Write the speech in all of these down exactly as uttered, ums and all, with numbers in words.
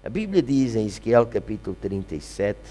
A Bíblia diz em Ezequiel capítulo trinta e sete,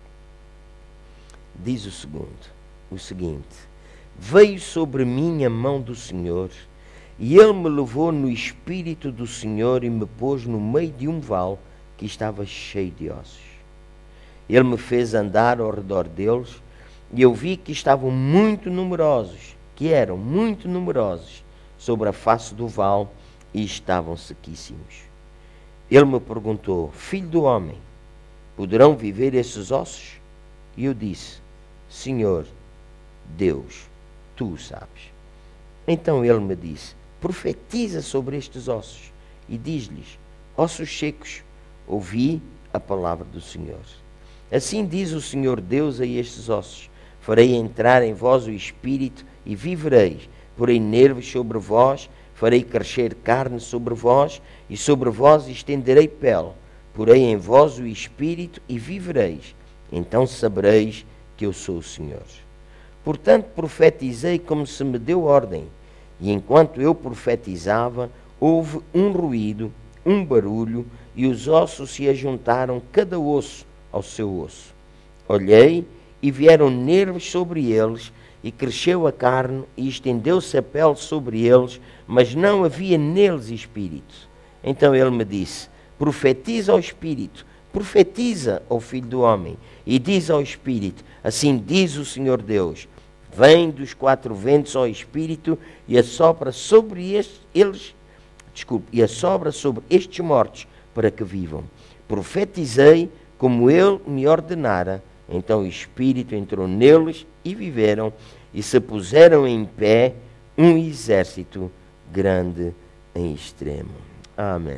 diz o segundo, o seguinte: veio sobre mim a mão do Senhor, e Ele me levou no espírito do Senhor e me pôs no meio de um vale que estava cheio de ossos. Ele me fez andar ao redor deles, e eu vi que estavam muito numerosos, que eram muito numerosos, sobre a face do vale, e estavam sequíssimos. Ele me perguntou: filho do homem, poderão viver esses ossos? E eu disse: Senhor Deus, tu o sabes. Então ele me disse: profetiza sobre estes ossos e diz-lhes: ossos secos, ouvi a palavra do Senhor. Assim diz o Senhor Deus a estes ossos: farei entrar em vós o espírito e vivereis, porei nervos sobre vós, farei crescer carne sobre vós, e sobre vós estenderei pele, porei em vós o espírito e vivereis, então sabereis que eu sou o Senhor. Portanto profetizei como se me deu ordem, e enquanto eu profetizava, houve um ruído, um barulho, e os ossos se ajuntaram, cada osso ao seu osso. Olhei, e vieram nervos sobre eles, e cresceu a carne, e estendeu-se a pele sobre eles, mas não havia neles espírito. Então ele me disse: profetiza ao espírito, profetiza ao filho do homem, e diz ao espírito: assim diz o Senhor Deus, vem dos quatro ventos ao espírito, e assopra sobre estes, eles, desculpe, e assopra sobre estes mortos, para que vivam. Profetizei como ele me ordenara. Então o espírito entrou neles e viveram, e se puseram em pé um exército grande em extremo. Amém.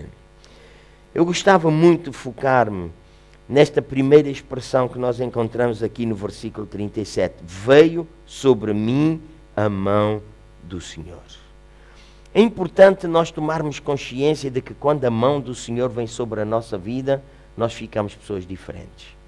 Eu gostava muito de focar-me nesta primeira expressão que nós encontramos aqui no versículo trinta e sete. Veio sobre mim a mão do Senhor. É importante nós tomarmos consciência de que quando a mão do Senhor vem sobre a nossa vida, nós ficamos pessoas diferentes.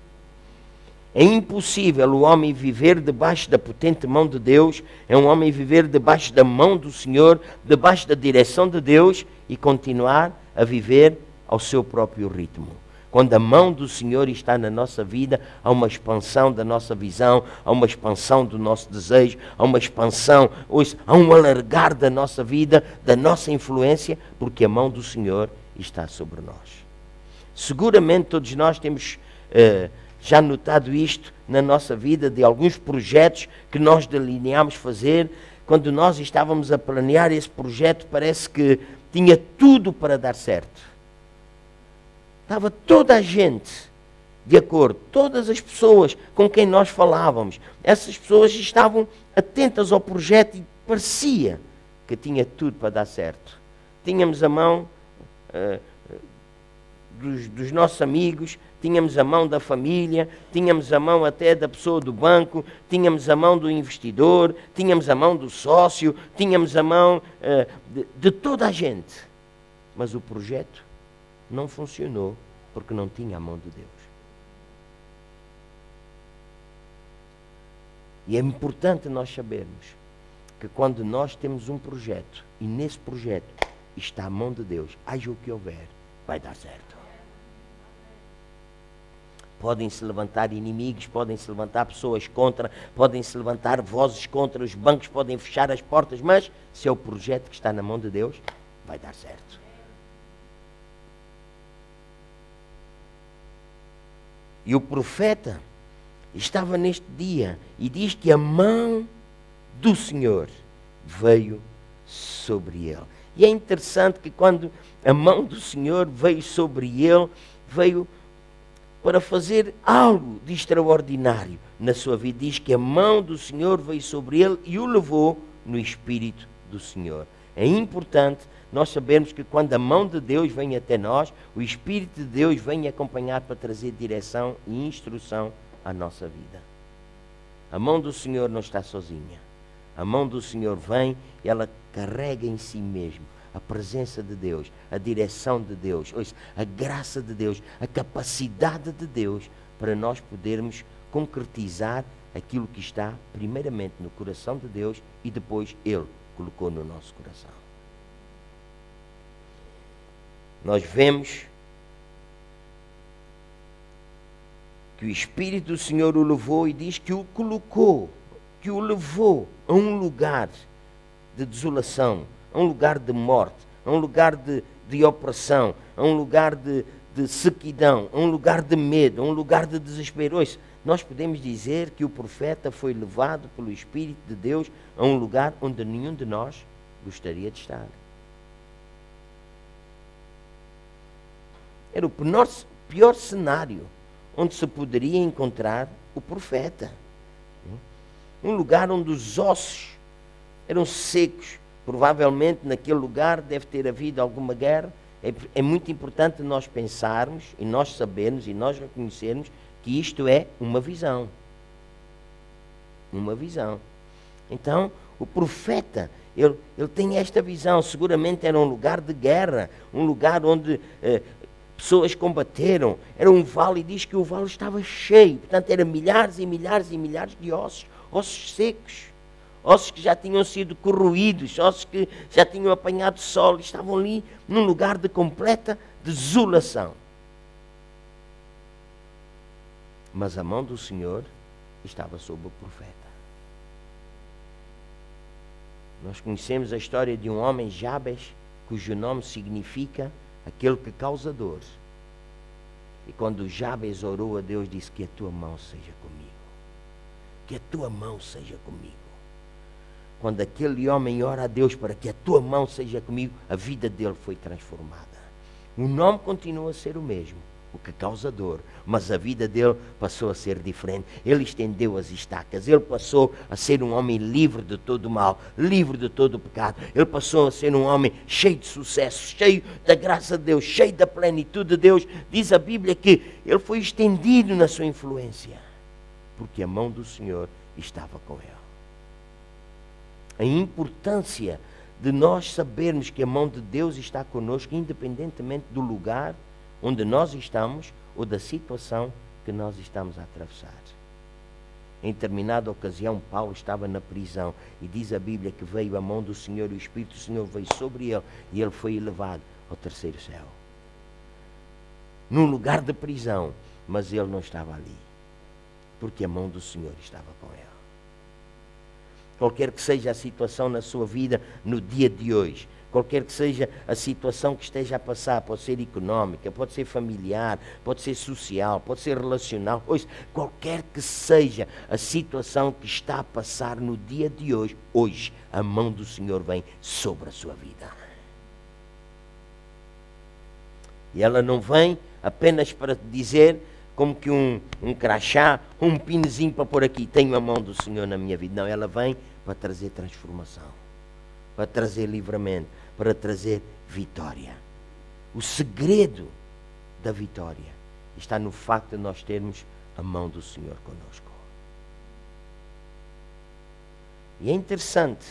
É impossível o homem viver debaixo da potente mão de Deus, é um homem viver debaixo da mão do Senhor, debaixo da direção de Deus, e continuar a viver ao seu próprio ritmo. Quando a mão do Senhor está na nossa vida, há uma expansão da nossa visão, há uma expansão do nosso desejo, há uma expansão, há um alargar da nossa vida, da nossa influência, porque a mão do Senhor está sobre nós. Seguramente todos nós temos uh, já notado isto na nossa vida, de alguns projetos que nós delineámos fazer. Quando nós estávamos a planear esse projeto, parece que tinha tudo para dar certo. Estava toda a gente de acordo, todas as pessoas com quem nós falávamos, essas pessoas estavam atentas ao projeto e parecia que tinha tudo para dar certo. Tínhamos a mão uh, dos, dos nossos amigos, tínhamos a mão da família, tínhamos a mão até da pessoa do banco, tínhamos a mão do investidor, tínhamos a mão do sócio, tínhamos a mão uh, de, de toda a gente. Mas o projeto não funcionou porque não tinha a mão de Deus. E é importante nós sabermos que quando nós temos um projeto e nesse projeto está a mão de Deus, haja o que houver, vai dar certo. Podem se levantar inimigos, podem se levantar pessoas contra, podem se levantar vozes contra, os bancos podem fechar as portas, mas se é o projeto que está na mão de Deus, vai dar certo. E o profeta estava neste dia e diz que a mão do Senhor veio sobre ele. E é interessante que quando a mão do Senhor veio sobre ele, veio para fazer algo de extraordinário na sua vida. Diz que a mão do Senhor veio sobre ele e o levou no Espírito do Senhor. É importante nós sabermos que quando a mão de Deus vem até nós, o Espírito de Deus vem acompanhar para trazer direção e instrução à nossa vida. A mão do Senhor não está sozinha. A mão do Senhor vem e ela carrega em si mesmo a presença de Deus, a direção de Deus, a graça de Deus, a capacidade de Deus para nós podermos concretizar aquilo que está primeiramente no coração de Deus e depois Ele colocou no nosso coração. Nós vemos que o Espírito do Senhor o levou e diz que o colocou, que o levou a um lugar de desolação, a um lugar de morte, a um lugar de, de opressão, a um lugar de, de sequidão, a um lugar de medo, a um lugar de desespero. Hoje, nós podemos dizer que o profeta foi levado pelo Espírito de Deus a um lugar onde nenhum de nós gostaria de estar. Era o pior, pior cenário onde se poderia encontrar o profeta. Um lugar onde os ossos eram secos. Provavelmente naquele lugar deve ter havido alguma guerra. É, é muito importante nós pensarmos e nós sabermos e nós reconhecermos que isto é uma visão. Uma visão. Então, o profeta, ele, ele tem esta visão. Seguramente era um lugar de guerra, um lugar onde eh, pessoas combateram. Era um vale, e diz que o vale estava cheio. Portanto, eram milhares e milhares e milhares de ossos, ossos secos, ossos que já tinham sido corroídos, ossos que já tinham apanhado sol, estavam ali num lugar de completa desolação. Mas a mão do Senhor estava sobre o profeta. Nós conhecemos a história de um homem, Jabes, cujo nome significa aquele que causa dor. E quando Jabes orou a Deus, disse: que a tua mão seja comigo. Que a tua mão seja comigo. Quando aquele homem ora a Deus para que a tua mão seja comigo, a vida dele foi transformada. O nome continua a ser o mesmo, o que causa dor, mas a vida dele passou a ser diferente. Ele estendeu as estacas, ele passou a ser um homem livre de todo o mal, livre de todo o pecado. Ele passou a ser um homem cheio de sucesso, cheio da graça de Deus, cheio da plenitude de Deus. Diz a Bíblia que ele foi estendido na sua influência, porque a mão do Senhor estava com ele. A importância de nós sabermos que a mão de Deus está conosco, independentemente do lugar onde nós estamos ou da situação que nós estamos a atravessar. Em determinada ocasião, Paulo estava na prisão e diz a Bíblia que veio a mão do Senhor, o Espírito do Senhor veio sobre ele e ele foi elevado ao terceiro céu. Num lugar de prisão, mas ele não estava ali, porque a mão do Senhor estava com ele. Qualquer que seja a situação na sua vida no dia de hoje, qualquer que seja a situação que esteja a passar, pode ser económica, pode ser familiar, pode ser social, pode ser relacional, hoje, qualquer que seja a situação que está a passar no dia de hoje, hoje a mão do Senhor vem sobre a sua vida. E ela não vem apenas para dizer como que um, um crachá, um pinozinho para pôr aqui, tenho a mão do Senhor na minha vida. Não, ela vem para trazer transformação, para trazer livramento, para trazer vitória. O segredo da vitória está no facto de nós termos a mão do Senhor conosco. E é interessante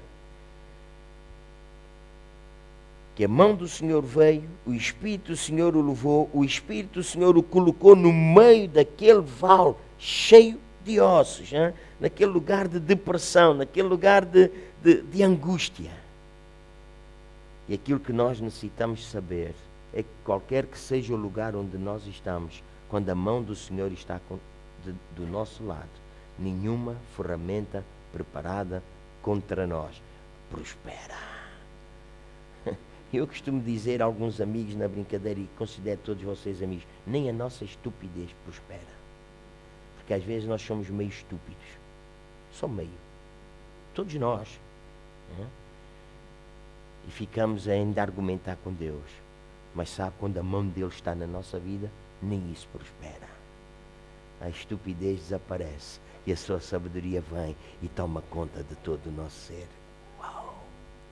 que a mão do Senhor veio, o Espírito do Senhor o levou, o Espírito do Senhor o colocou no meio daquele vale cheio de ossos, hein? Naquele lugar de depressão, naquele lugar de, de, de angústia. E aquilo que nós necessitamos saber é que qualquer que seja o lugar onde nós estamos, quando a mão do Senhor está com, de, do nosso lado, nenhuma ferramenta preparada contra nós prospera. Eu costumo dizer a alguns amigos na brincadeira, e considero todos vocês amigos, nem a nossa estupidez prospera. Porque às vezes nós somos meio estúpidos. Só meio. Todos nós. Né? E ficamos ainda a argumentar com Deus. Mas sabe, quando a mão de Deus está na nossa vida, nem isso prospera. A estupidez desaparece e a sua sabedoria vem e toma conta de todo o nosso ser. Uau!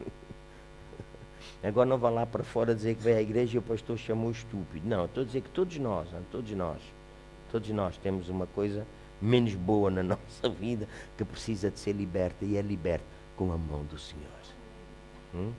Agora não vá lá para fora dizer que veio à igreja e o pastor chamou estúpido. Não, estou a dizer que todos nós, não, todos nós, todos nós temos uma coisa menos boa na nossa vida que precisa de ser liberta, e é liberta com a mão do Senhor. Hum?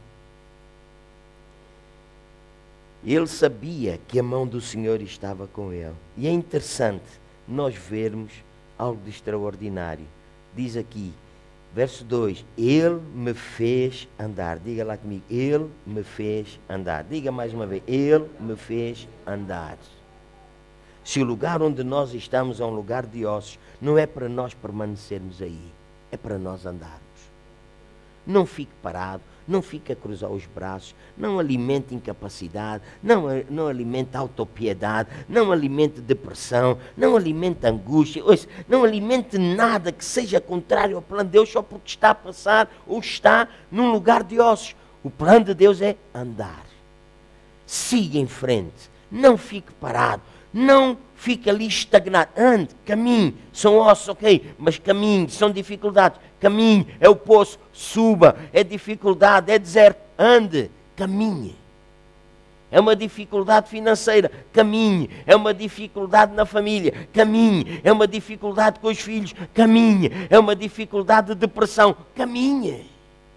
Ele sabia que a mão do Senhor estava com ele. E é interessante nós vermos algo de extraordinário. Diz aqui, verso dois, ele me fez andar. Diga lá comigo, ele me fez andar. Diga mais uma vez, ele me fez andar Se o lugar onde nós estamos é um lugar de ossos, não é para nós permanecermos aí, é para nós andarmos. Não fique parado, não fique a cruzar os braços, não alimente incapacidade, não, não alimente autopiedade, não alimente depressão, não alimente angústia, não alimente nada que seja contrário ao plano de Deus só porque está a passar ou está num lugar de ossos. O plano de Deus é andar. Siga em frente, não fique parado, não fique ali estagnado, ande, caminhe, são ossos, ok, mas caminhe, são dificuldades, caminhe, é o poço, suba, é dificuldade, é deserto, ande, caminhe. É uma dificuldade financeira, caminhe. É uma dificuldade na família, caminhe. É uma dificuldade com os filhos, caminhe. É uma dificuldade de depressão, caminhe.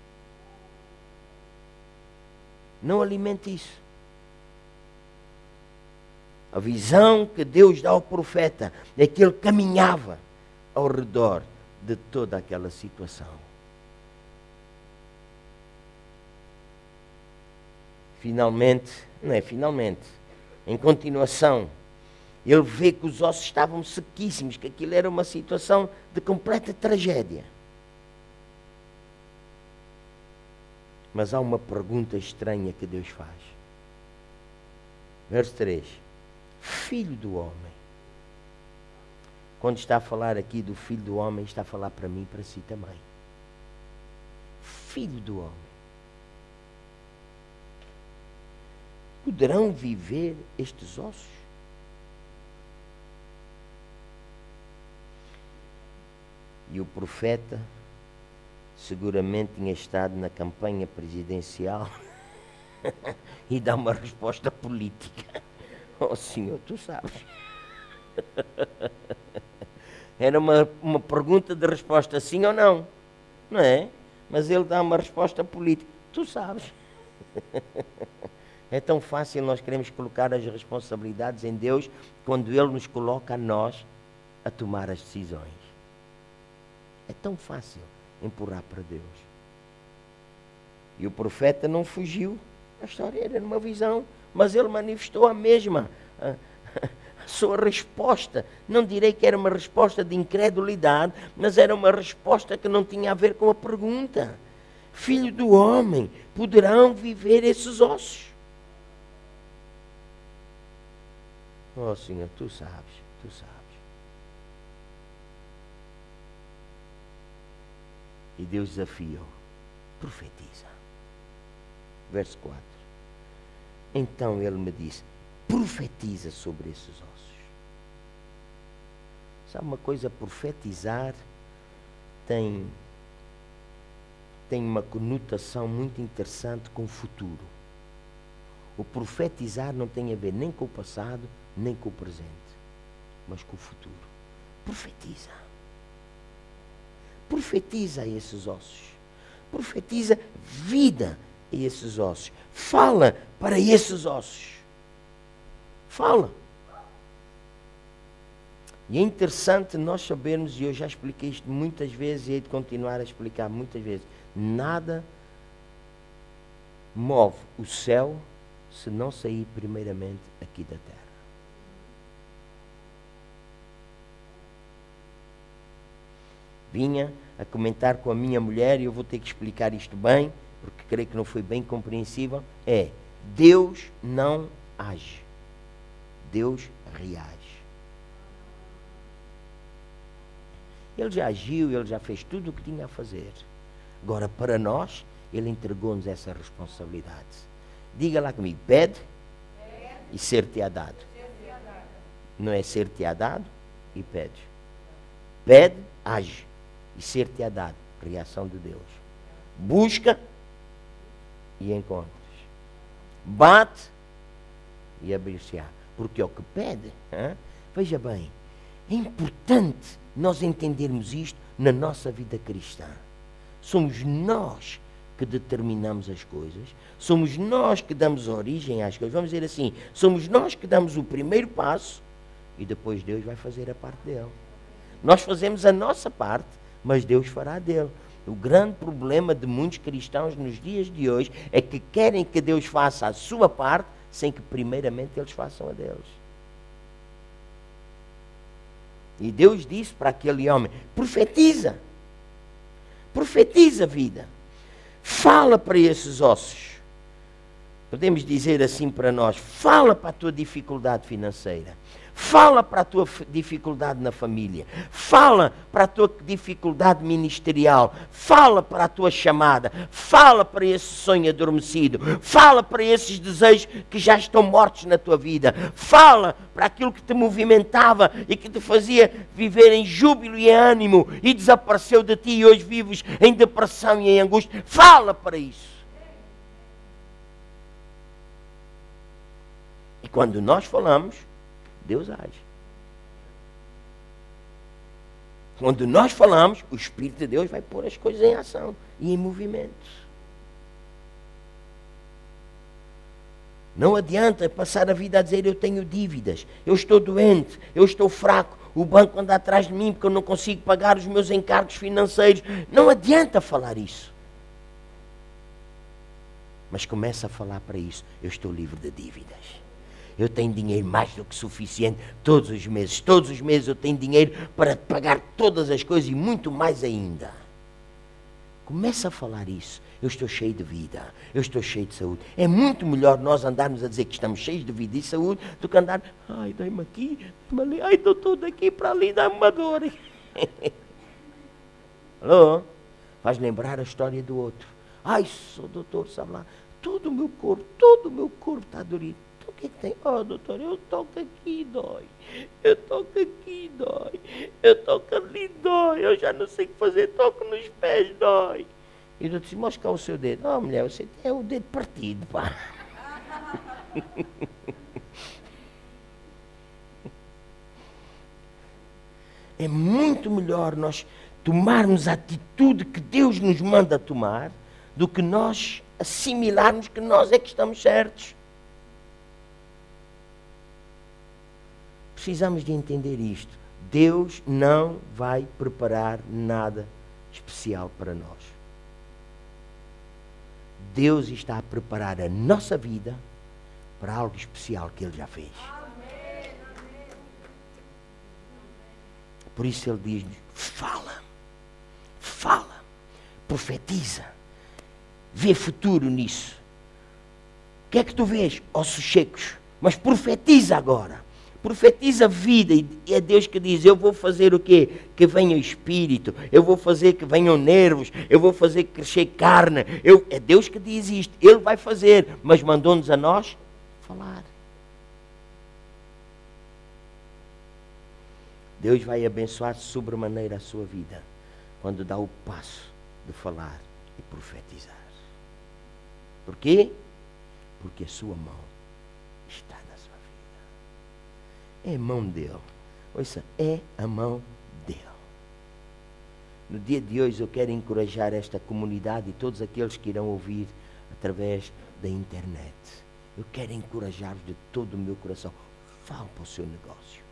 Não alimente isso. A visão que Deus dá ao profeta é que ele caminhava ao redor de toda aquela situação. Finalmente, não é finalmente, em continuação, ele vê que os ossos estavam sequíssimos, que aquilo era uma situação de completa tragédia. Mas há uma pergunta estranha que Deus faz. Verso três. Filho do homem. Quando está a falar aqui do filho do homem, está a falar para mim e para si também. Filho do homem. Poderão viver estes ossos? E o profeta seguramente tinha estado na campanha presidencial e dá uma resposta política. Oh, Senhor, tu sabes. Era uma, uma pergunta de resposta sim ou não, não é? Mas ele dá uma resposta política. Tu sabes. É tão fácil nós queremos colocar as responsabilidades em Deus quando Ele nos coloca a nós a tomar as decisões. É tão fácil empurrar para Deus. E o profeta não fugiu. A história era uma visão, mas ele manifestou a mesma, a, a sua resposta. Não direi que era uma resposta de incredulidade, mas era uma resposta que não tinha a ver com a pergunta. Filho do homem, poderão viver esses ossos? Oh, Senhor, tu sabes, tu sabes. E Deus desafiou. Profetiza. Verso quatro. Então ele me disse, profetiza sobre esses ossos. Sabe uma coisa, profetizar tem, tem uma conotação muito interessante com o futuro. O profetizar não tem a ver nem com o passado, nem com o presente, mas com o futuro. Profetiza. Profetiza a esses ossos. Profetiza vida a esses ossos. Fala para esses ossos. Fala. E é interessante nós sabermos, e eu já expliquei isto muitas vezes e hei de continuar a explicar muitas vezes, nada move o céu se não sair primeiramente aqui da terra. Vinha a comentar com a minha mulher, e eu vou ter que explicar isto bem, porque creio que não foi bem compreensível, é, Deus não age, Deus reage. Ele já agiu, Ele já fez tudo o que tinha a fazer. Agora, para nós, Ele entregou-nos essa responsabilidade. Diga lá comigo, pede, pede. E ser-te-á dado. Ser-te-á dado. Não é ser-te-á dado e pede. Pede, age. E ser-te-á dado. Reação de Deus. Busca e encontras. Bate e abrir-se-á. Porque é o que pede. Hein? Veja bem, é importante nós entendermos isto na nossa vida cristã. Somos nós que determinamos as coisas, somos nós que damos origem às coisas. Vamos dizer assim, somos nós que damos o primeiro passo e depois Deus vai fazer a parte dele. Nós fazemos a nossa parte, mas Deus fará a dele. O grande problema de muitos cristãos nos dias de hoje é que querem que Deus faça a sua parte sem que primeiramente eles façam a deles. E Deus disse para aquele homem, profetiza. Profetiza a vida. Fala para esses ossos. Podemos dizer assim para nós, fala para a tua dificuldade financeira. Fala para a tua dificuldade na família. Fala para a tua dificuldade ministerial. Fala para a tua chamada. Fala para esse sonho adormecido. Fala para esses desejos que já estão mortos na tua vida. Fala para aquilo que te movimentava e que te fazia viver em júbilo e em ânimo e desapareceu de ti e hoje vives em depressão e em angústia. Fala para isso. E quando nós falamos, Deus age. Quando nós falamos, o Espírito de Deus vai pôr as coisas em ação e em movimento. Não adianta passar a vida a dizer eu tenho dívidas, eu estou doente, eu estou fraco, o banco anda atrás de mim porque eu não consigo pagar os meus encargos financeiros. Não adianta falar isso. Mas começa a falar para isso, eu estou livre de dívidas. Eu tenho dinheiro mais do que suficiente todos os meses. Todos os meses eu tenho dinheiro para pagar todas as coisas e muito mais ainda. Começa a falar isso. Eu estou cheio de vida. Eu estou cheio de saúde. É muito melhor nós andarmos a dizer que estamos cheios de vida e saúde do que andar, ai, dá-me aqui, dá-me ali, ai, doutor, daqui para ali, dá-me uma dor. Alô? Faz lembrar a história do outro. Ai, sou doutor, sabe lá, todo o meu corpo, todo o meu corpo está dorido. O que, que tem? Oh, doutor, eu toco aqui, dói. Eu toco aqui, dói. Eu toco ali, dói. Eu já não sei o que fazer, toco nos pés, dói. E o doutor disse, mostra cá o seu dedo. Oh, mulher, você tem o dedo partido, pá. É muito melhor nós tomarmos a atitude que Deus nos manda tomar do que nós assimilarmos que nós é que estamos certos. Precisamos de entender isto. Deus não vai preparar nada especial para nós. Deus está a preparar a nossa vida para algo especial que Ele já fez. Por isso Ele diz, fala, fala, profetiza, vê futuro nisso. O que é que tu vês? Ossos secos. Mas profetiza agora. Profetiza vida e é Deus que diz, eu vou fazer o quê? Que venha o Espírito, eu vou fazer que venham nervos, eu vou fazer crescer carne. Eu, é Deus que diz isto, Ele vai fazer, mas mandou-nos a nós falar. Deus vai abençoar sobremaneira a sua vida quando dá o passo de falar e profetizar. Por quê? Porque a sua mão está na sua vida. É a mão dele. Ouça, é a mão dele. No dia de hoje eu quero encorajar esta comunidade e todos aqueles que irão ouvir através da internet. Eu quero encorajar-vos de todo o meu coração. Fale para o seu negócio.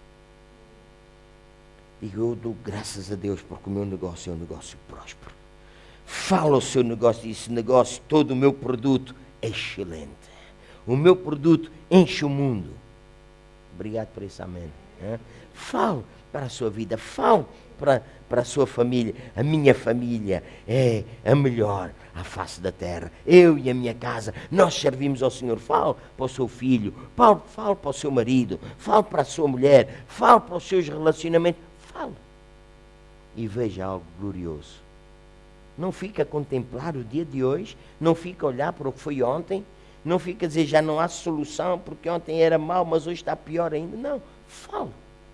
Diga, eu dou graças a Deus porque o meu negócio é um negócio próspero. Fala o seu negócio e esse negócio, todo o meu produto é excelente. O meu produto enche o mundo. Obrigado por esse amém. É? Fale para a sua vida, fale para, para a sua família. A minha família é a melhor à face da terra. Eu e a minha casa, nós servimos ao Senhor. Fale para o seu filho, fale, fale para o seu marido, fale para a sua mulher, fale para os seus relacionamentos. Fale. E veja algo glorioso. Não fica a contemplar o dia de hoje, não fica a olhar para o que foi ontem, não fica a dizer já não há solução porque ontem era mau, mas hoje está pior ainda. Não, fale.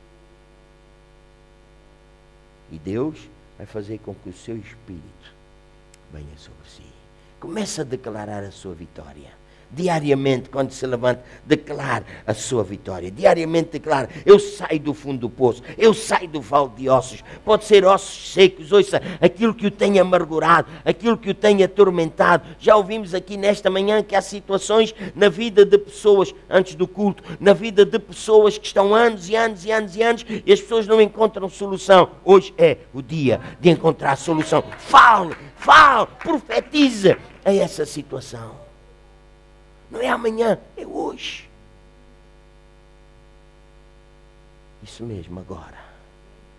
E Deus vai fazer com que o seu espírito venha sobre si. Comece a declarar a sua vitória. Diariamente, quando se levanta, declare a sua vitória. Diariamente declare, eu saio do fundo do poço, eu saio do vale de ossos. Pode ser ossos secos, ouça, aquilo que o tem amargurado, aquilo que o tem atormentado. Já ouvimos aqui nesta manhã que há situações na vida de pessoas, antes do culto, na vida de pessoas que estão anos e anos e anos e anos e as pessoas não encontram solução. Hoje é o dia de encontrar a solução. Fale, fale, profetize a essa situação. Não é amanhã, é hoje. Isso mesmo, agora.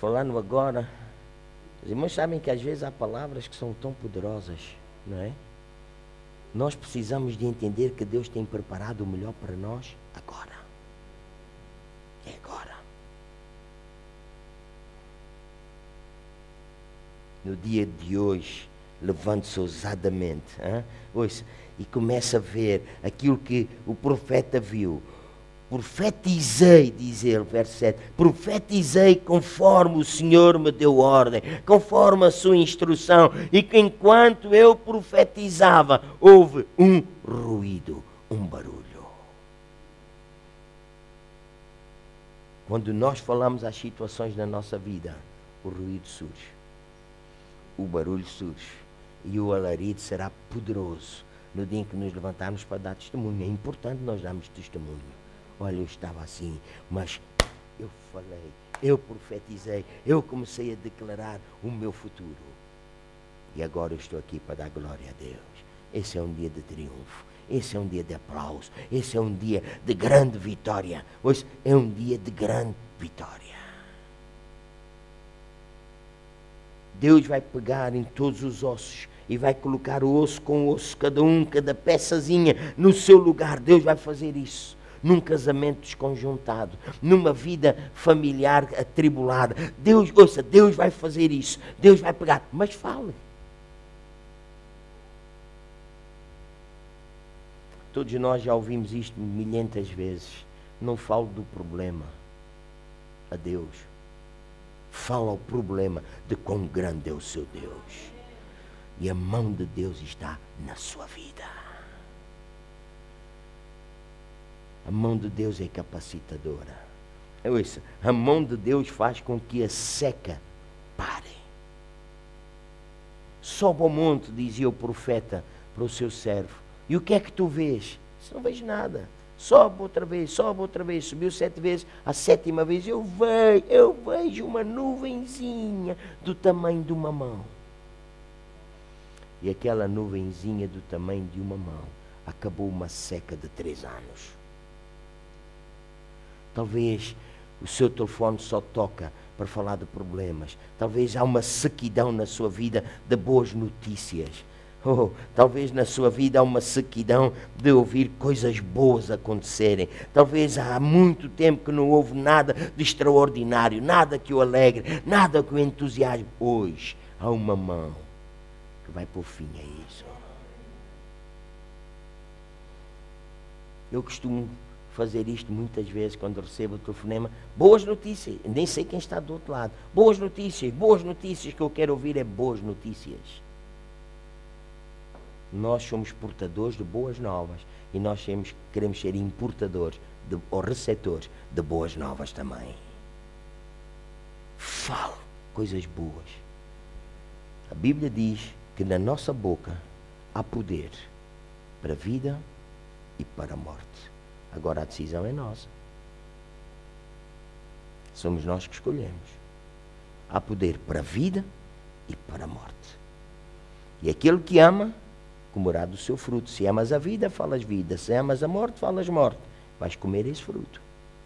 falando agora, os irmãos sabem que às vezes há palavras que são tão poderosas, não é? Nós precisamos de entender que Deus tem preparado o melhor para nós agora. É agora. No dia de hoje, levante-se ousadamente, hein? Ouça, e comece a ver aquilo que o profeta viu. Profetizei, diz ele, verso sete, profetizei conforme o Senhor me deu ordem, conforme a sua instrução, e que enquanto eu profetizava, houve um ruído, um barulho. Quando nós falamos às situações da nossa vida, o ruído surge, o barulho surge, e o alarido será poderoso no dia em que nos levantarmos para dar testemunho. É importante nós darmos testemunho. Olha, eu estava assim, mas eu falei, eu profetizei, eu comecei a declarar o meu futuro. E agora eu estou aqui para dar glória a Deus. Esse é um dia de triunfo, esse é um dia de aplauso, esse é um dia de grande vitória. Hoje é um dia de grande vitória. Deus vai pegar em todos os ossos e vai colocar o osso com o osso, cada um, cada peçazinha no seu lugar. Deus vai fazer isso. Num casamento desconjuntado, numa vida familiar atribulada. Deus, ouça, Deus vai fazer isso. Deus vai pegar, mas fale. Todos nós já ouvimos isto milhentas vezes. Não falo do problema a Deus. Fala ao problema de quão grande é o seu Deus. E a mão de Deus está na sua vida. A mão de Deus é capacitadora. Ouça, a mão de Deus faz com que a seca pare. Sobe ao monte, dizia o profeta para o seu servo. E o que é que tu vês? Eu não vejo nada. Sobe outra vez, sobe outra vez. Subiu sete vezes. A sétima vez eu vejo, eu vejo uma nuvenzinha do tamanho de uma mão. E aquela nuvenzinha do tamanho de uma mão acabou uma seca de três anos. Talvez o seu telefone só toca para falar de problemas. Talvez há uma sequidão na sua vida de boas notícias. Oh, talvez na sua vida há uma sequidão de ouvir coisas boas acontecerem. Talvez há muito tempo que não houve nada de extraordinário, nada que o alegre, nada que o entusiasme. Hoje há uma mão que vai pôr fim a isso. Eu costumo fazer isto muitas vezes quando recebo o telefonema. Boas notícias, nem sei quem está do outro lado. Boas notícias, boas notícias, que eu quero ouvir é boas notícias. Nós somos portadores de boas novas e nós temos, queremos ser importadores de, ou receptores de boas novas também. Fale coisas boas. A Bíblia diz que na nossa boca há poder para a vida e para a morte. Agora a decisão é nossa. Somos nós que escolhemos. Há poder para a vida e para a morte. E aquele que ama, comerá do seu fruto. Se amas a vida, falas vida. Se amas a morte, falas morte. Vais comer esse fruto.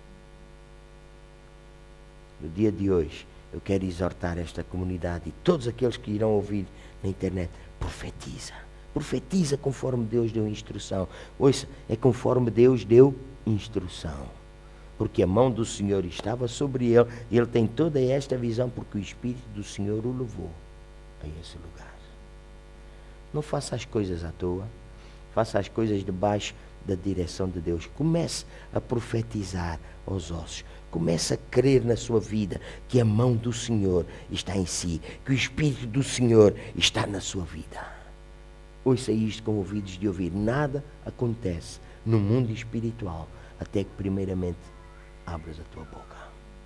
No dia de hoje, eu quero exortar esta comunidade e todos aqueles que irão ouvir na internet. Profetiza. Profetiza conforme Deus deu instrução. Ouça, é conforme Deus deu instrução. Porque a mão do Senhor estava sobre ele. E ele tem toda esta visão porque o Espírito do Senhor o levou a esse lugar. Não faça as coisas à toa. Faça as coisas debaixo da direção de Deus. Comece a profetizar aos ossos. Comece a crer na sua vida que a mão do Senhor está em si. Que o Espírito do Senhor está na sua vida. Ouça isto com ouvidos de ouvir. Nada acontece no mundo espiritual até que primeiramente abras a tua boca.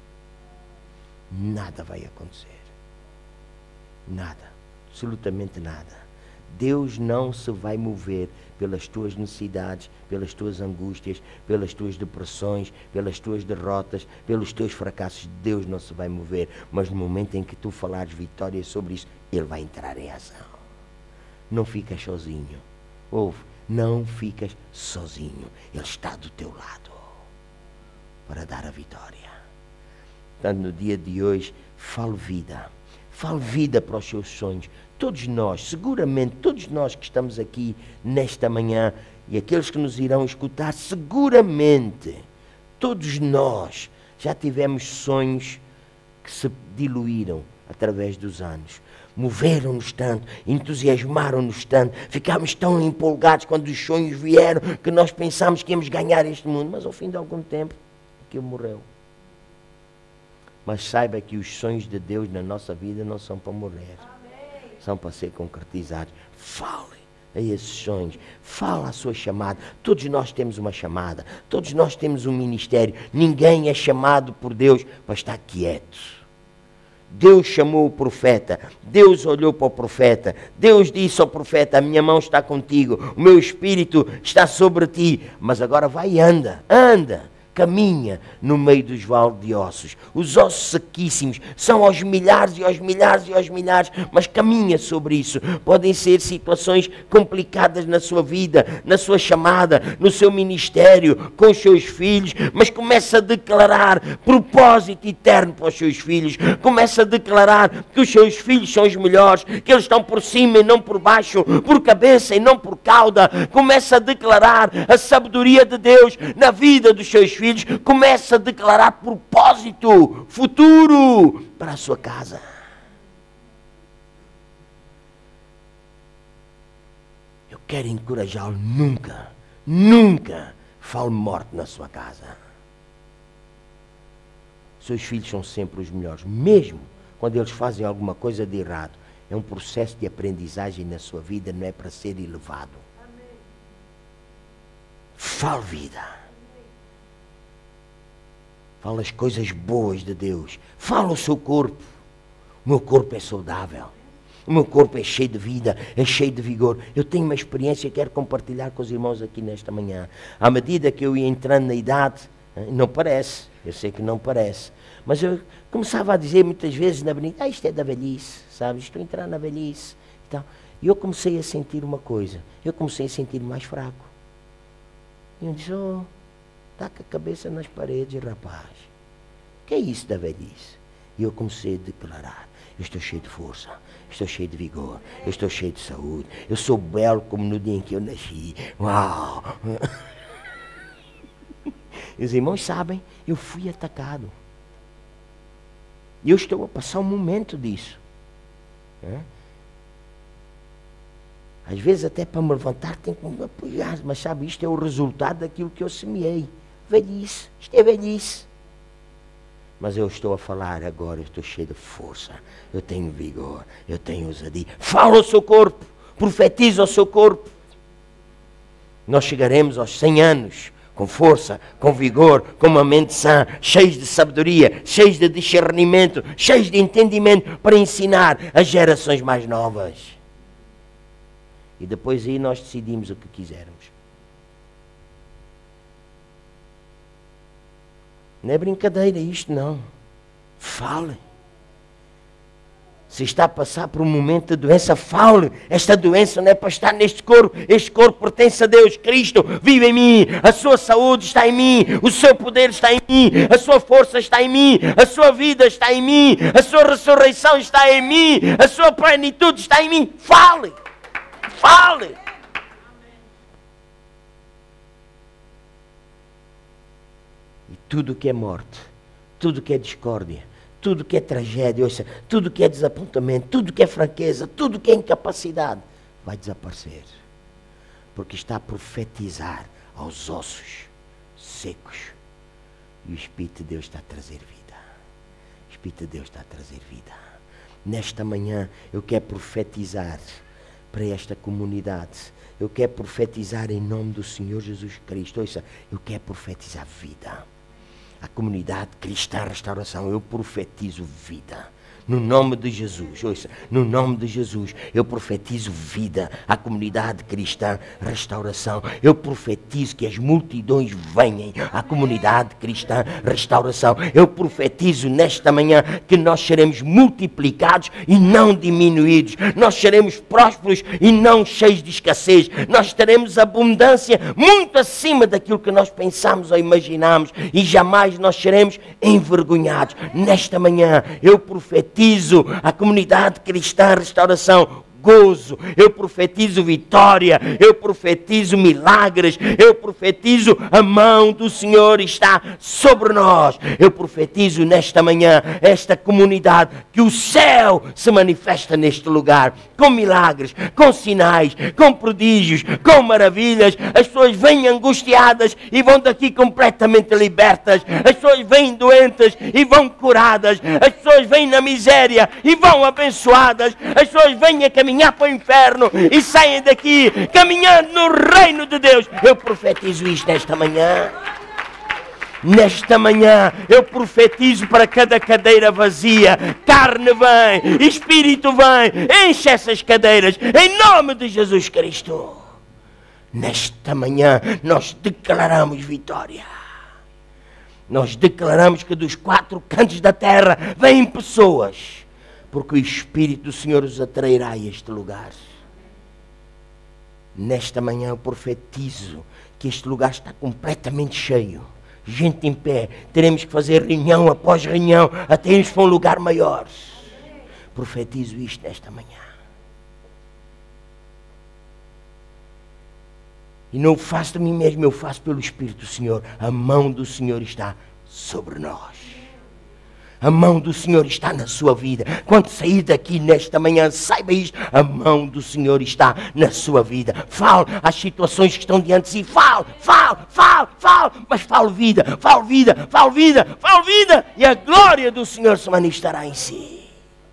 Nada vai acontecer. Nada. Absolutamente nada. Deus não se vai mover pelas tuas necessidades, pelas tuas angústias, pelas tuas depressões, pelas tuas derrotas, pelos teus fracassos. Deus não se vai mover. Mas no momento em que tu falares vitória sobre isso, Ele vai entrar em ação. Não ficas sozinho. Ouve, não ficas sozinho. Ele está do teu lado para dar a vitória. Portanto, no dia de hoje, Fale vida. Fale vida para os seus sonhos. Todos nós, seguramente, todos nós que estamos aqui nesta manhã e aqueles que nos irão escutar, seguramente, todos nós já tivemos sonhos que se diluíram através dos anos. Moveram-nos tanto, entusiasmaram-nos tanto, ficámos tão empolgados quando os sonhos vieram que nós pensámos que íamos ganhar este mundo, mas ao fim de algum tempo aquilo morreu. Mas saiba que os sonhos de Deus na nossa vida não são para morrer. Amém. São para ser concretizados. Fale a esses sonhos. Fale a sua chamada. Todos nós temos uma chamada. Todos nós temos um ministério. Ninguém é chamado por Deus para estar quieto. Deus chamou o profeta, Deus olhou para o profeta, Deus disse ao profeta, a minha mão está contigo, o meu espírito está sobre ti, mas agora vai e anda, anda. Caminha no meio dos vales de ossos. Os ossos sequíssimos são aos milhares e aos milhares e aos milhares, mas caminha sobre isso. Podem ser situações complicadas na sua vida, na sua chamada, no seu ministério, com os seus filhos, mas começa a declarar propósito eterno para os seus filhos. Começa a declarar que os seus filhos são os melhores, que eles estão por cima e não por baixo, por cabeça e não por cauda. Começa a declarar a sabedoria de Deus na vida dos seus filhos. Começa a declarar propósito futuro para a sua casa. Eu quero encorajá-lo, nunca, nunca fale morte na sua casa. Seus filhos são sempre os melhores, mesmo quando eles fazem alguma coisa de errado. É um processo de aprendizagem na sua vida, não é para ser elevado. Fale vida. Fala as coisas boas de Deus. Fala o seu corpo. O meu corpo é saudável. O meu corpo é cheio de vida, é cheio de vigor. Eu tenho uma experiência que quero compartilhar com os irmãos aqui nesta manhã. À medida que eu ia entrando na idade, não parece, eu sei que não parece, mas eu começava a dizer muitas vezes na avenida, ah, isto é da velhice, sabe? Estou a entrar na velhice. Então, e eu comecei a sentir uma coisa. Eu comecei a sentir mais fraco. E eu disse, oh... está com a cabeça nas paredes, rapaz. O que é isso da velhice? E eu comecei a declarar, eu estou cheio de força, estou cheio de vigor, eu estou cheio de saúde, eu sou belo como no dia em que eu nasci. Uau! E os irmãos sabem, eu fui atacado. E eu estou a passar um momento disso. É? Às vezes até para me levantar tenho que me apoiar, mas sabe, isto é o resultado daquilo que eu semeei. Velhice, isto é velhice. Mas eu estou a falar agora, eu estou cheio de força, eu tenho vigor, eu tenho ousadia. Fala ao seu corpo, profetiza ao seu corpo. Nós chegaremos aos cem anos, com força, com vigor, com uma mente sã, cheios de sabedoria, cheios de discernimento, cheios de entendimento, para ensinar as gerações mais novas. E depois aí nós decidimos o que quisermos. Não é brincadeira isto, não. Fale. Se está a passar por um momento de doença, fale. Esta doença não é para estar neste corpo. Este corpo pertence a Deus. Cristo vive em mim. A sua saúde está em mim. O seu poder está em mim. A sua força está em mim. A sua vida está em mim. A sua ressurreição está em mim. A sua plenitude está em mim. Fale. Fale. E tudo que é morte, tudo que é discórdia, tudo que é tragédia, ouça, tudo que é desapontamento, tudo que é fraqueza, tudo que é incapacidade, vai desaparecer. Porque está a profetizar aos ossos secos. E o Espírito de Deus está a trazer vida. O Espírito de Deus está a trazer vida. Nesta manhã eu quero profetizar para esta comunidade. Eu quero profetizar em nome do Senhor Jesus Cristo. Ouça, eu quero profetizar vida. A comunidade cristã restauração, eu profetizo vida. no nome de Jesus, ouça, no nome de Jesus, eu profetizo vida à comunidade cristã, restauração. Eu profetizo que as multidões venham à comunidade cristã, restauração. Eu profetizo nesta manhã que nós seremos multiplicados e não diminuídos. Nós seremos prósperos e não cheios de escassez. Nós teremos abundância muito acima daquilo que nós pensamos ou imaginamos e jamais nós seremos envergonhados. Nesta manhã eu profetizo a comunidade cristã, restauração, gozo, eu profetizo vitória, eu profetizo milagres, eu profetizo a mão do Senhor está sobre nós. Eu profetizo nesta manhã, esta comunidade, que o céu se manifesta neste lugar, com milagres, com sinais, com prodígios, com maravilhas. As pessoas vêm angustiadas e vão daqui completamente libertas. As pessoas vêm doentes e vão curadas. As pessoas vêm na miséria e vão abençoadas. As pessoas vêm a caminhar para o inferno e saem daqui caminhando no reino de Deus. Eu profetizo isto nesta manhã. Nesta manhã eu profetizo para cada cadeira vazia. Carne vem, Espírito vem, enche essas cadeiras em nome de Jesus Cristo. Nesta manhã nós declaramos vitória. Nós declaramos que dos quatro cantos da terra vêm pessoas, porque o Espírito do Senhor os atrairá a este lugar. Nesta manhã eu profetizo que este lugar está completamente cheio. Gente em pé. Teremos que fazer reunião após reunião até irmos para um lugar maior. Profetizo isto nesta manhã. E não o faço de mim mesmo, eu faço pelo Espírito do Senhor. A mão do Senhor está sobre nós. A mão do Senhor está na sua vida. Quando sair daqui nesta manhã, saiba isto. A mão do Senhor está na sua vida. Fale as situações que estão diante de si. Fale, fale, fale, fale. Mas fale vida, fale vida, fale vida, fale vida. E a glória do Senhor se manifestará em si.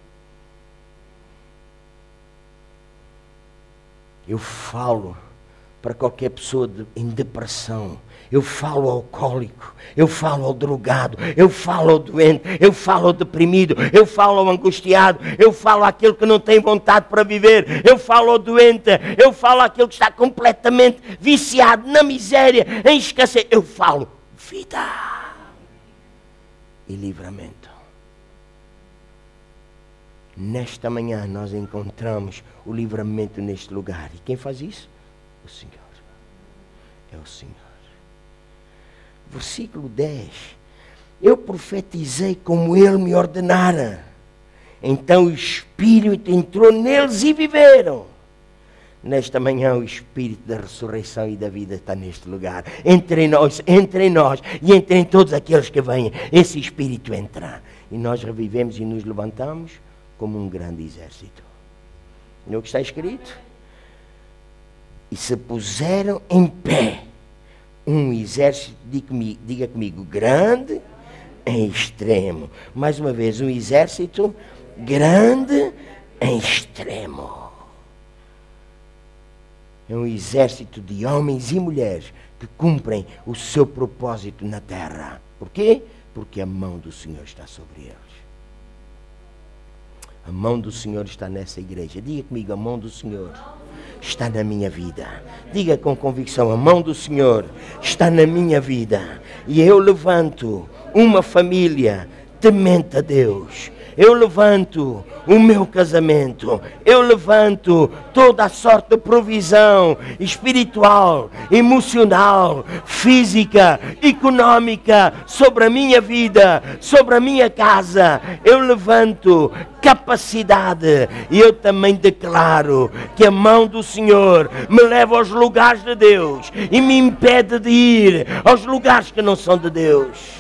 Eu falo para qualquer pessoa de, em depressão. Eu falo ao alcoólico, eu falo ao drogado, eu falo ao doente, eu falo ao deprimido, eu falo ao angustiado, eu falo àquele que não tem vontade para viver, eu falo ao doente, eu falo àquele que está completamente viciado na miséria, em escassez. Eu falo vida e livramento. Nesta manhã nós encontramos o livramento neste lugar. E quem faz isso? O Senhor. É o Senhor. Versículo dez. Eu profetizei como Ele me ordenara. Então o Espírito entrou neles e viveram. Nesta manhã o Espírito da ressurreição e da vida está neste lugar. Entre nós, entre nós e entre todos aqueles que vêm. Esse Espírito entra. E nós revivemos e nos levantamos como um grande exército. Não é o que está escrito? E se puseram em pé um exército, diga comigo, diga comigo, grande em extremo. Mais uma vez, um exército grande em extremo. É um exército de homens e mulheres que cumprem o seu propósito na terra. Por quê? Porque a mão do Senhor está sobre eles. A mão do Senhor está nessa igreja. Diga comigo, a mão do Senhor está na minha vida. Diga com convicção, a mão do Senhor está na minha vida. E eu levanto uma família temente a Deus. Eu levanto o meu casamento. Eu levanto toda a sorte de provisão espiritual, emocional, física, econômica sobre a minha vida, sobre a minha casa. Eu levanto capacidade e eu também declaro que a mão do Senhor me leva aos lugares de Deus e me impede de ir aos lugares que não são de Deus.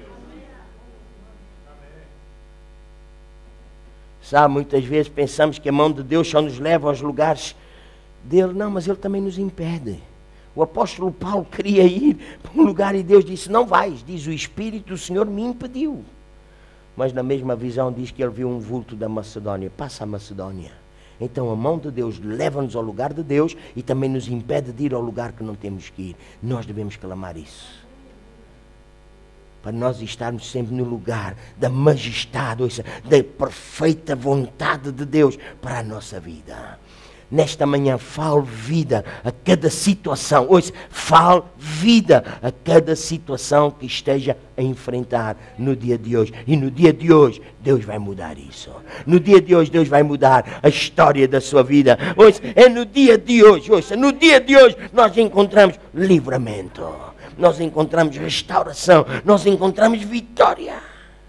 Sabe, muitas vezes pensamos que a mão de Deus só nos leva aos lugares dele. Não, mas ele também nos impede. O apóstolo Paulo queria ir para um lugar e Deus disse, não vais. Diz, o Espírito do Senhor me impediu. Mas na mesma visão diz que ele viu um vulto da Macedónia. Passa a Macedónia. Então a mão de Deus leva-nos ao lugar de Deus e também nos impede de ir ao lugar que não temos que ir. Nós devemos clamar isso. para nós estarmos sempre no lugar da majestade, ou seja, da perfeita vontade de Deus para a nossa vida. Nesta manhã, fale vida a cada situação. Ouça, fale vida a cada situação que esteja a enfrentar no dia de hoje. E no dia de hoje, Deus vai mudar isso. No dia de hoje, Deus vai mudar a história da sua vida. Ouça, é no dia de hoje, ouça, no dia de hoje, nós encontramos livramento. Nós encontramos restauração. Nós encontramos vitória.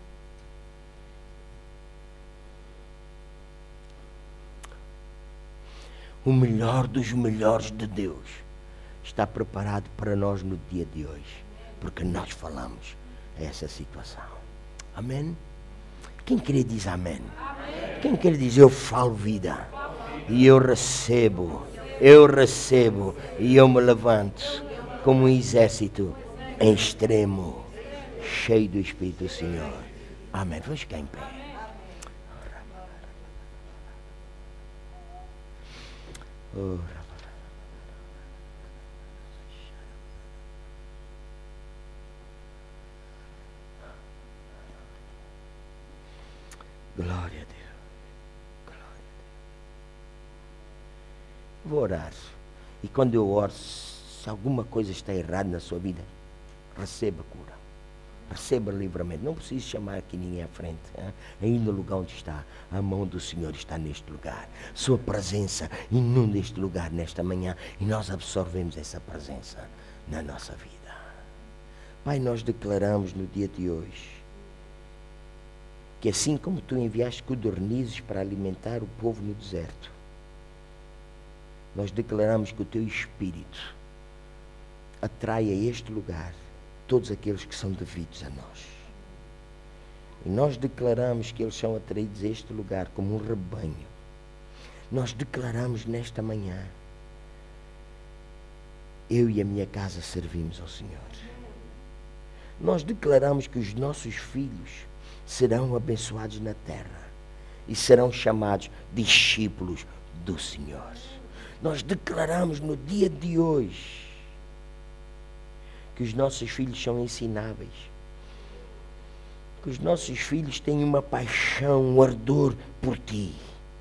O melhor dos melhores de Deus está preparado para nós no dia de hoje, porque nós falamos essa situação. Amém? Quem quer dizer amém? Amém? Quem quer dizer eu falo vida e eu recebo, eu recebo e eu me levanto como um exército em extremo, cheio do Espírito do Senhor. Amém. Vamos ficar em pé. Oh. Glória a Deus. Glória a Deus. Vou orar. E quando eu oro, se alguma coisa está errada na sua vida, receba cura. Receba livramento. Não precisa chamar aqui ninguém à frente. Hein? Aí no lugar onde está, a mão do Senhor está neste lugar. Sua presença inunda este lugar nesta manhã. E nós absorvemos essa presença na nossa vida. Pai, nós declaramos no dia de hoje que assim como Tu enviaste codornizes para alimentar o povo no deserto, nós declaramos que o Teu Espírito atrai a este lugar todos aqueles que são devidos a nós. E nós declaramos que eles são atraídos a este lugar como um rebanho. Nós declaramos nesta manhã, eu e a minha casa servimos ao Senhor. Nós declaramos que os nossos filhos serão abençoados na terra e serão chamados discípulos do Senhor. Nós declaramos no dia de hoje que os nossos filhos são ensináveis, que os nossos filhos têm uma paixão, um ardor por Ti.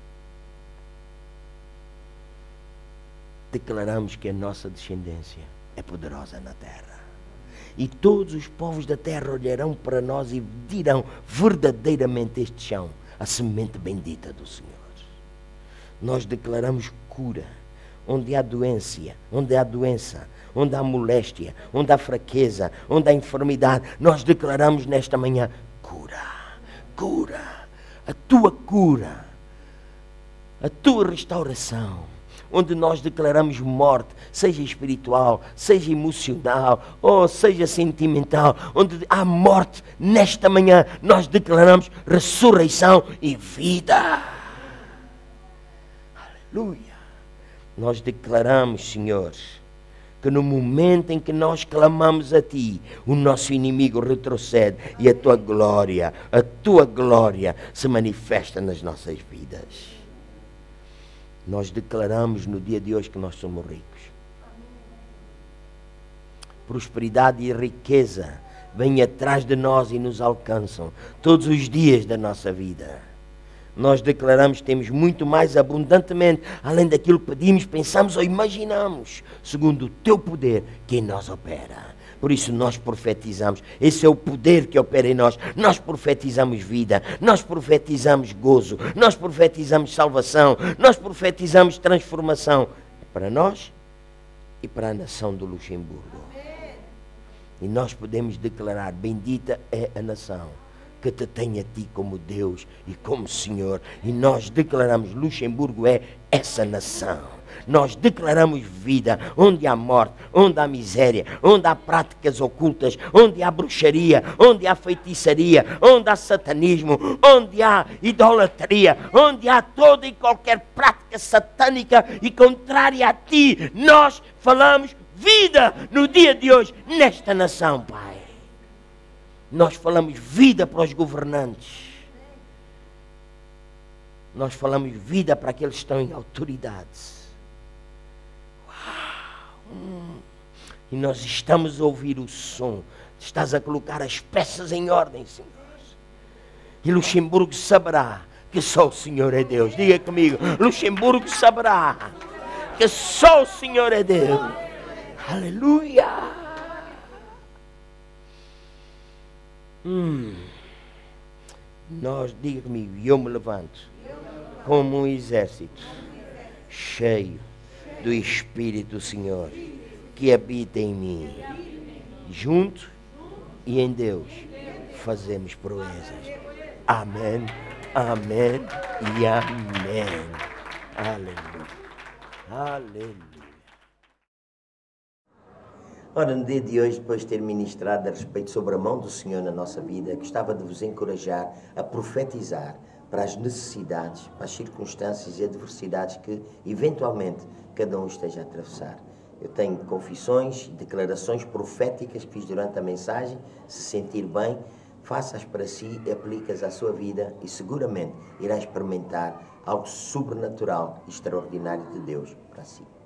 Declaramos que a nossa descendência é poderosa na terra. E todos os povos da terra olharão para nós e dirão verdadeiramente este chão, a semente bendita do Senhor. Nós declaramos cura. Onde há doença, onde há doença, onde há moléstia, onde há fraqueza, onde há enfermidade, nós declaramos nesta manhã cura, cura, a Tua cura, a Tua restauração. Onde nós declaramos morte, seja espiritual, seja emocional, ou seja sentimental, onde há morte, nesta manhã nós declaramos ressurreição e vida. Aleluia. Nós declaramos, Senhor, que no momento em que nós clamamos a Ti, o nosso inimigo retrocede e a Tua glória, a Tua glória se manifesta nas nossas vidas. Nós declaramos no dia de hoje que nós somos ricos. Prosperidade e riqueza vêm atrás de nós e nos alcançam todos os dias da nossa vida. Nós declaramos que temos muito mais abundantemente, além daquilo que pedimos, pensamos ou imaginamos, segundo o Teu poder que em nós opera. Por isso nós profetizamos. Esse é o poder que opera em nós. Nós profetizamos vida. Nós profetizamos gozo. Nós profetizamos salvação. Nós profetizamos transformação. Para nós e para a nação do Luxemburgo. E nós podemos declarar, bendita é a nação que te tem a Ti como Deus e como Senhor. E nós declaramos, Luxemburgo é essa nação. Nós declaramos vida, onde há morte, onde há miséria, onde há práticas ocultas, onde há bruxaria, onde há feitiçaria, onde há satanismo, onde há idolatria, onde há toda e qualquer prática satânica e contrária a Ti. Nós falamos vida no dia de hoje, nesta nação, Pai. Nós falamos vida para os governantes. Nós falamos vida para aqueles que estão em autoridade. Uau! E nós estamos a ouvir o som. Estás a colocar as peças em ordem, Senhor. E Luxemburgo saberá que só o Senhor é Deus. Diga comigo, Luxemburgo saberá que só o Senhor é Deus. Aleluia. Hum. Nós, diga comigo, eu me levanto como um exército cheio do Espírito do Senhor que habita em mim. Junto e em Deus fazemos proezas. Amém, amém e amém. Aleluia, aleluia. Ora, no dia de hoje, depois de ter ministrado a respeito sobre a mão do Senhor na nossa vida, gostava de vos encorajar a profetizar para as necessidades, para as circunstâncias e adversidades que, eventualmente, cada um esteja a atravessar. Eu tenho confissões, declarações proféticas que fiz durante a mensagem. Se sentir bem, faça-as para si, aplique-as à sua vida e seguramente irá experimentar algo sobrenatural e extraordinário de Deus para si.